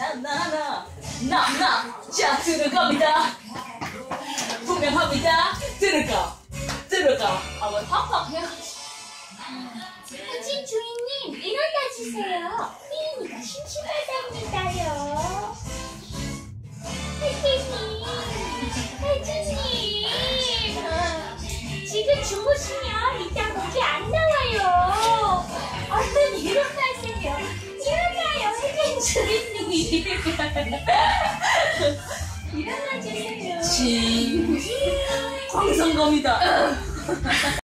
나나나나나나 자 들어갑니다. 분명합니다. 들어가. 한번 팍팍 해야지. 혜진 주인님 일어나 주세요. 휘인이가 심심하답니다요. 혜진님 지금 주무시면 이따 목이 안 나와요. 얼른 일어나세요. 일어나요 혜진 주인님. 일어나 주세요. 광선검이다.